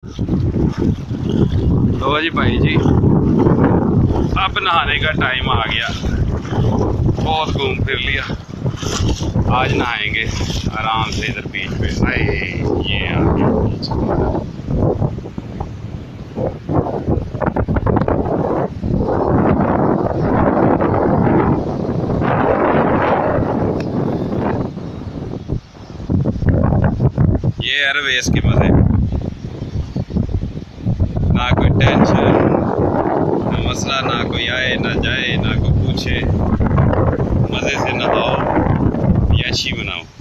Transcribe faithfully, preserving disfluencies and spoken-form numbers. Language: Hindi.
तो जी भाई जी, अब नहाने का टाइम आ गया। बहुत घूम फिर लिया, आज नहाएंगे आराम से इधर बीच पे। आए ये आ गया ये अल रुवैस के मजे। ना कोई टेंशन, ना मसला, ना कोई आए ना जाए, ना कोई पूछे। मजे से नहाओ, याशी बनाओ।